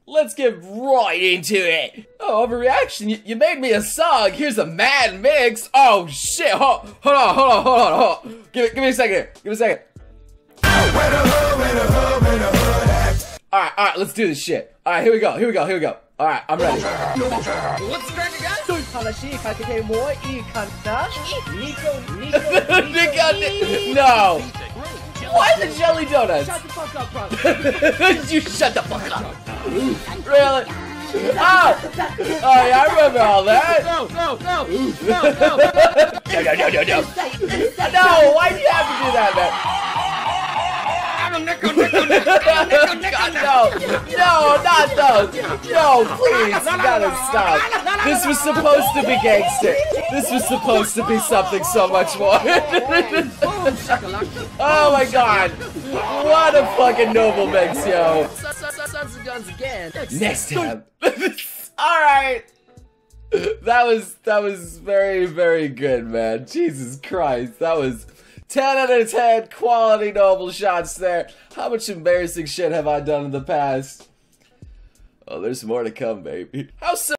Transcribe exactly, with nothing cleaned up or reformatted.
let's get right into it. Oh, overreaction, you, you made me a song. Here's a mad mix. Oh shit, hold, hold on, hold on, hold on, hold on. Give, it, give me a second, give me a second. Alright, alright, let's do this shit. Alright, here we go, here we go, here we go. Alright, I'm ready. What's cracking, guys? No! Why the jelly donuts? Shut the fuck up, bro. You shut the fuck up. Really? Oh! Oh yeah, I remember all that. No, no, no, no, no. No, no, no, no, no. No, why'd you have to do that, man? God, no, no, not those. No, please, you gotta stop. This was supposed to be gangster. This was supposed to be something so much more. Oh my god. What a fucking noble mix, yo. Sons of guns again. Next time. Alright. That was, that was very, very good, man. Jesus Christ. That was ten out of ten quality noble shots there. How much embarrassing shit have I done in the past? Oh, there's more to come, baby. How